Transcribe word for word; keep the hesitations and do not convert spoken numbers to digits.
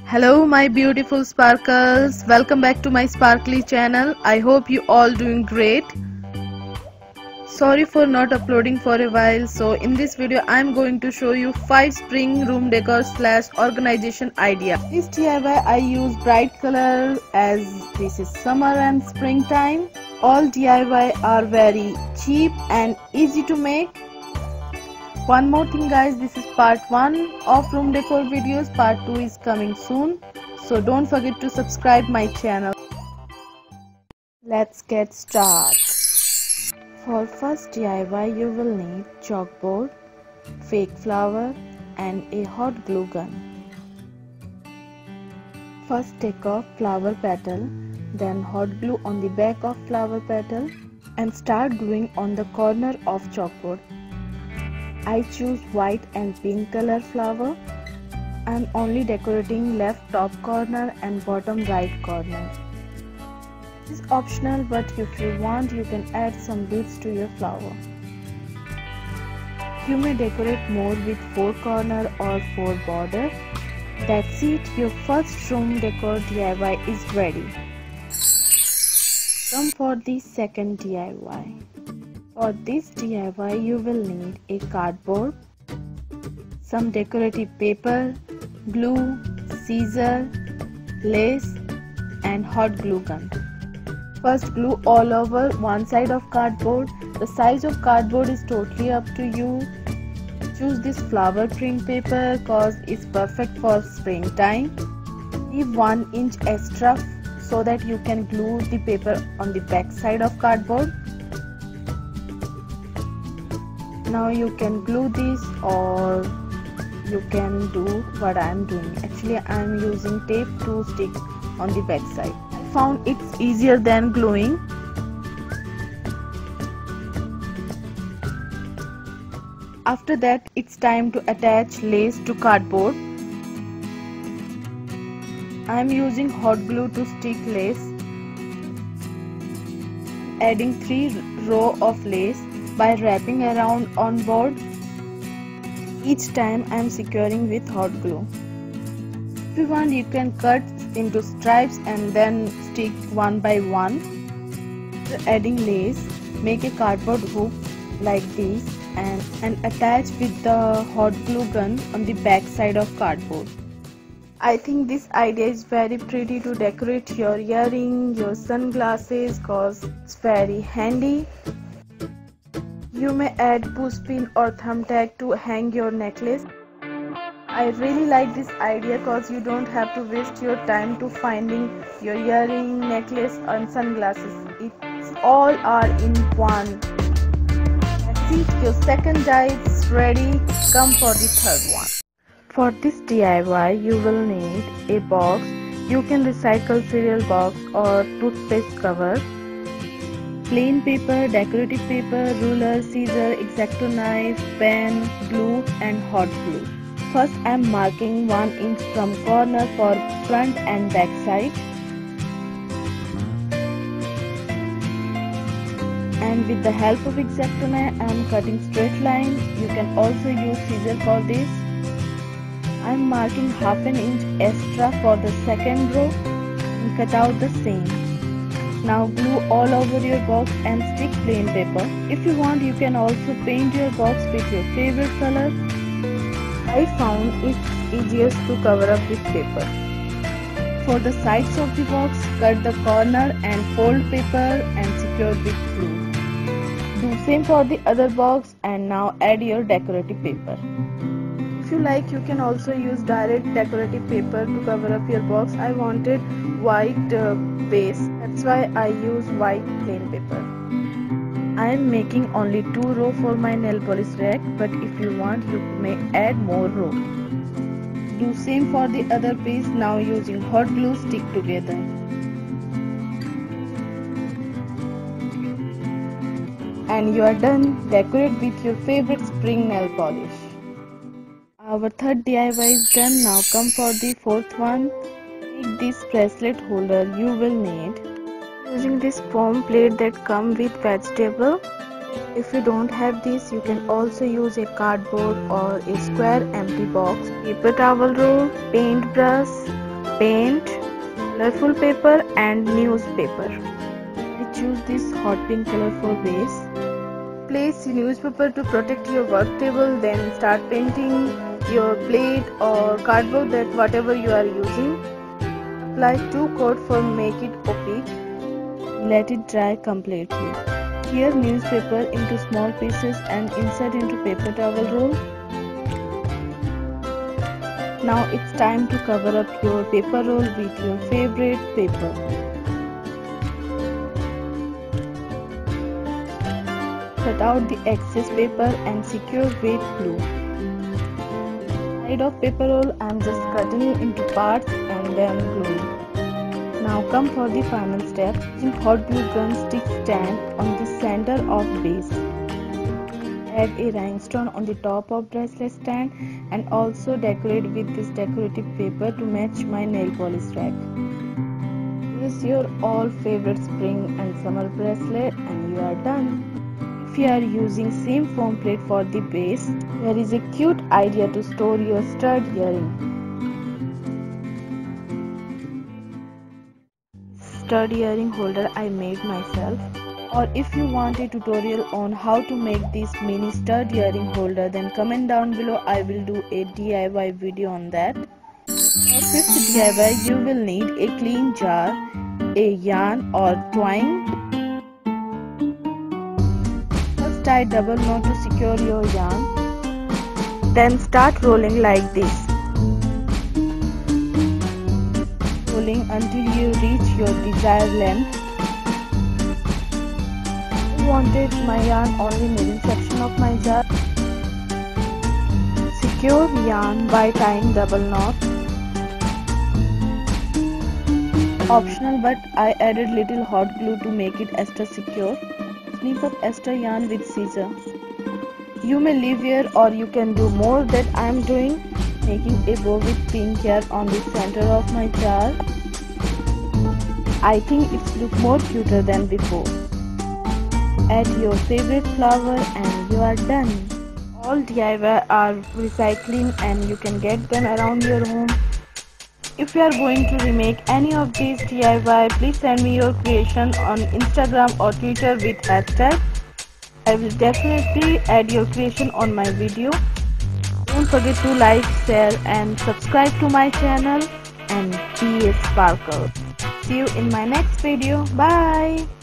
Hello my beautiful sparkles, welcome back to my sparkly channel. I hope you all doing great. Sorry for not uploading for a while. So in this video I am going to show you five spring room decor slash organization idea. This D I Y I use bright color as this is summer and springtime. All D I Y are very cheap and easy to make. One more thing guys, this is part one of room decor videos. Part two is coming soon, so don't forget to subscribe my channel. Let's get started. For first D I Y you will need chalkboard, fake flower and a hot glue gun. First take off flower petal, then hot glue on the back of flower petal and start gluing on the corner of chalkboard. I choose white and pink color flower. I am only decorating left top corner and bottom right corner. This is optional, but if you want you can add some beads to your flower. You may decorate more with four corner or four border. That's it, your first room decor D I Y is ready. Come for the second D I Y. For this D I Y you will need a cardboard, some decorative paper, glue, scissor, lace and hot glue gun. First glue all over one side of cardboard. The size of cardboard is totally up to you. Choose this flower print paper cause it's perfect for springtime. Leave one inch extra so that you can glue the paper on the back side of cardboard. Now you can glue this or you can do what I am doing. Actually I am using tape to stick on the back side. I found it's easier than gluing. After that it's time to attach lace to cardboard. I am using hot glue to stick lace. Adding three row of lace by wrapping around on board. Each time I am securing with hot glue. If you want you can cut into stripes and then stick one by one. After adding lace, make a cardboard hook like this and, and attach with the hot glue gun on the back side of cardboard. I think this idea is very pretty to decorate your earring, your sunglasses cause it's very handy. You may add push pin or thumbtack to hang your necklace. I really like this idea cause you don't have to waste your time to finding your earring, necklace and sunglasses. It's all are in one. That's it, your second die is ready. Come for the third one. For this D I Y you will need a box. You can recycle cereal box or toothpaste cover. Plain paper, decorative paper, ruler, scissor, X-Acto knife, pen, glue and hot glue. First I am marking one inch from corner for front and back side. And with the help of X-Acto knife I am cutting straight line. You can also use scissor for this. I am marking half an inch extra for the second row and cut out the same. Now glue all over your box and stick plain paper. If you want you can also paint your box with your favorite color. I found it's easiest to cover up with paper. For the sides of the box, cut the corner and fold paper and secure with glue. Do same for the other box and now add your decorative paper. If you like you can also use direct decorative paper to cover up your box. I wanted white uh, base, that's why I use white plain paper. I am making only two row for my nail polish rack, but if you want you may add more row. Do same for the other piece. Now using hot glue stick together. And you are done. Decorate with your favorite spring nail polish. Our third D I Y is done. Now come for the fourth one. Take this bracelet holder you will need. Using this foam plate that come with vegetable. If you don't have this, you can also use a cardboard or a square empty box, paper towel roll, paintbrush, paint, colorful paper and newspaper. I choose this hot pink color for base. Place newspaper to protect your work table, then start painting your plate or cardboard, that whatever you are using. Apply two coat for make it opaque. Let it dry completely. Tear newspaper into small pieces and insert into paper towel roll. Now it's time to cover up your paper roll with your favorite paper. Cut out the excess paper and secure with glue. Side of paper roll I am just cutting it into parts and then gluing. Now come for the final step. Using hot glue gun stick stand on the center of base. Add a rhinestone on the top of bracelet stand and also decorate with this decorative paper to match my nail polish rack. Place your all favorite spring and summer bracelet and you are done. If you are using same foam plate for the base, there is a cute idea to store your stud earring. Stud earring holder I made myself. Or if you want a tutorial on how to make this mini stud earring holder, then comment down below. I will do a D I Y video on that. For fifth D I Y, you will need a clean jar, a yarn or twine. First tie double knot to secure your yarn. Then start rolling like this. Rolling until you reach your desired length. I wanted my yarn on the middle section of my jar. Secure yarn by tying double knot. Optional, but I added little hot glue to make it extra secure. Snip up extra yarn with scissor. You may leave here or you can do more that I am doing. Making a bow with pink yarn on the center of my jar. I think it's look more cuter than before. Add your favorite flower and you are done. All D I Y are recycling and you can get them around your home. If you are going to remake any of these D I Y, please send me your creation on Instagram or Twitter with hashtag. I will definitely add your creation on my video. Don't forget to like, share and subscribe to my channel and be a sparkle. See you in my next video. Bye.